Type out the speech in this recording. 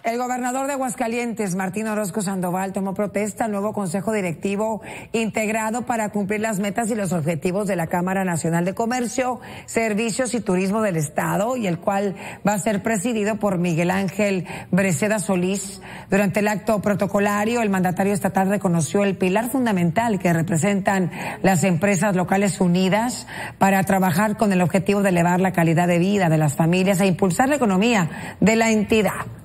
El gobernador de Aguascalientes, Martín Orozco Sandoval, tomó protesta al nuevo Consejo Directivo integrado para cumplir las metas y los objetivos de la Cámara Nacional de Comercio, Servicios y Turismo del Estado, y el cual va a ser presidido por Miguel Ángel Breceda Solís. Durante el acto protocolario, el mandatario estatal reconoció el pilar fundamental que representan las empresas locales unidas para trabajar con el objetivo de elevar la calidad de vida de las familias e impulsar la economía de la entidad.